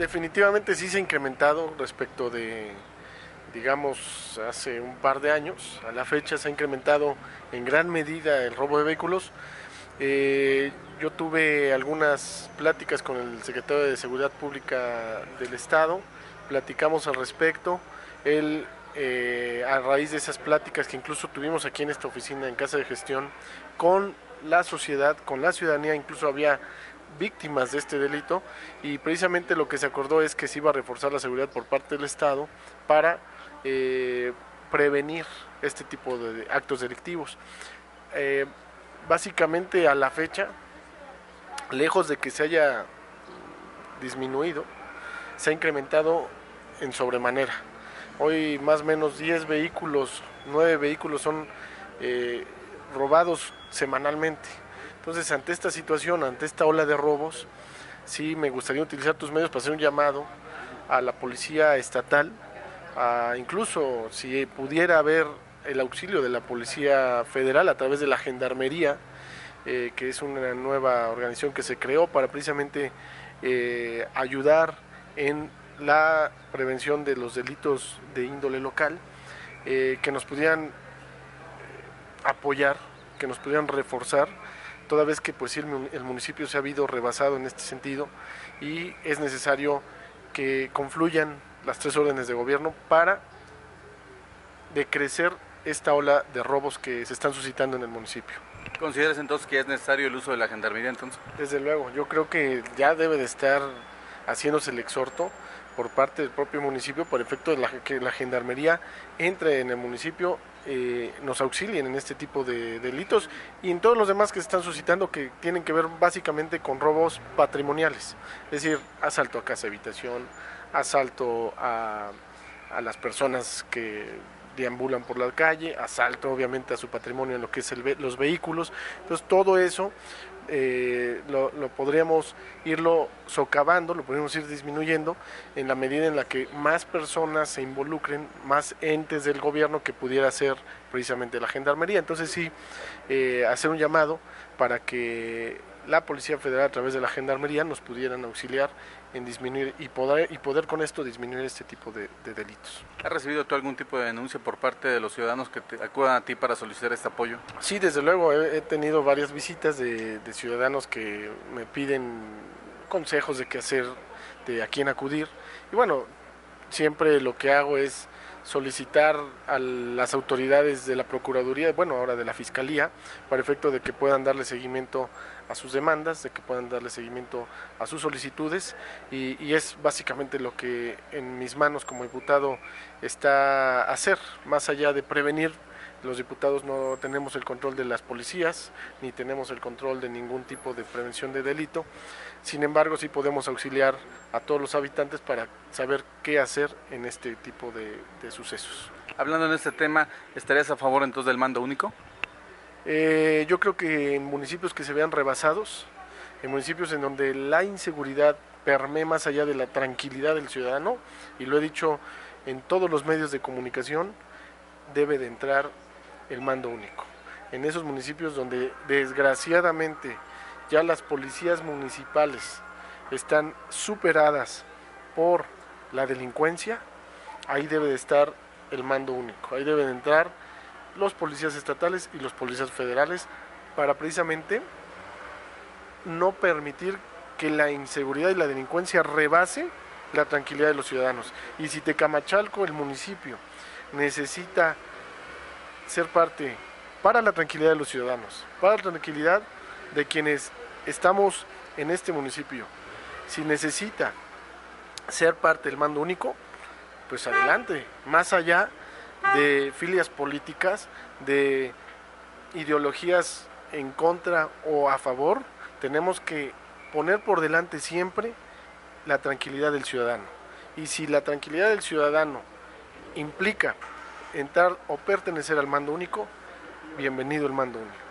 definitivamente sí se ha incrementado respecto de, digamos, hace un par de años. A la fecha se ha incrementado en gran medida el robo de vehículos. Yo tuve algunas pláticas con el secretario de Seguridad Pública del Estado, platicamos al respecto. Él, a raíz de esas pláticas que incluso tuvimos aquí en esta oficina, en Casa de Gestión, con la sociedad, con la ciudadanía, incluso había víctimas de este delito, y precisamente lo que se acordó es que se iba a reforzar la seguridad por parte del Estado para prevenir este tipo de actos delictivos. Eh, Básicamente a la fecha, lejos de que se haya disminuido, se ha incrementado en sobremanera. Hoy más o menos 10 vehículos, 9 vehículos son robados semanalmente. Entonces, ante esta situación, ante esta ola de robos, sí me gustaría utilizar tus medios para hacer un llamado a la policía estatal, incluso si pudiera haber el auxilio de la Policía Federal a través de la Gendarmería, que es una nueva organización que se creó para precisamente ayudar en la prevención de los delitos de índole local, que nos pudieran apoyar, que nos pudieran reforzar, toda vez que pues el municipio se ha habido rebasado en este sentido y es necesario que confluyan las tres órdenes de gobierno para decrecer esta ola de robos que se están suscitando en el municipio. ¿Consideras entonces que es necesario el uso de la gendarmería entonces? Desde luego, yo creo que ya debe de estar haciéndose el exhorto por parte del propio municipio por efecto de que la gendarmería entre en el municipio, nos auxilien en este tipo de delitos y en todos los demás que se están suscitando, que tienen que ver básicamente con robos patrimoniales, es decir, asalto a casa habitación, asalto a las personas que deambulan por la calle, asalto obviamente a su patrimonio en lo que es los vehículos. Entonces todo eso lo podríamos irlo socavando, lo podríamos ir disminuyendo en la medida en la que más personas se involucren, más entes del gobierno, que pudiera ser precisamente la gendarmería. Entonces sí, hacer un llamado para que la Policía Federal a través de la gendarmería nos pudieran auxiliar en disminuir y poder con esto disminuir este tipo de delitos. ¿Has recibido tú algún tipo de denuncia por parte de los ciudadanos que acudan a ti para solicitar este apoyo? Sí, desde luego, he tenido varias visitas de ciudadanos que me piden consejos de qué hacer, de a quién acudir, y bueno, siempre lo que hago es solicitar a las autoridades de la Procuraduría, bueno, ahora de la Fiscalía, para efecto de que puedan darle seguimiento a sus demandas, de que puedan darle seguimiento a sus solicitudes, y es básicamente lo que en mis manos como diputado está hacer, más allá de prevenir. Los diputados no tenemos el control de las policías, ni tenemos el control de ningún tipo de prevención de delito. Sin embargo, sí podemos auxiliar a todos los habitantes para saber qué hacer en este tipo de sucesos. Hablando en este tema, ¿estarías a favor entonces del mando único? Yo creo que en municipios que se vean rebasados, en municipios en donde la inseguridad permee más allá de la tranquilidad del ciudadano, y lo he dicho en todos los medios de comunicación, debe de entrar el mando único. En esos municipios donde desgraciadamente ya las policías municipales están superadas por la delincuencia, ahí debe de estar el mando único, ahí deben entrar los policías estatales y los policías federales para precisamente no permitir que la inseguridad y la delincuencia rebase la tranquilidad de los ciudadanos. Y si Tecamachalco, el municipio, necesita ser parte para la tranquilidad de los ciudadanos, para la tranquilidad de quienes estamos en este municipio, si necesita ser parte del mando único, pues adelante, más allá de filias políticas, de ideologías en contra o a favor, tenemos que poner por delante siempre la tranquilidad del ciudadano. Y si la tranquilidad del ciudadano implica entrar o pertenecer al mando único, bienvenido el mando único.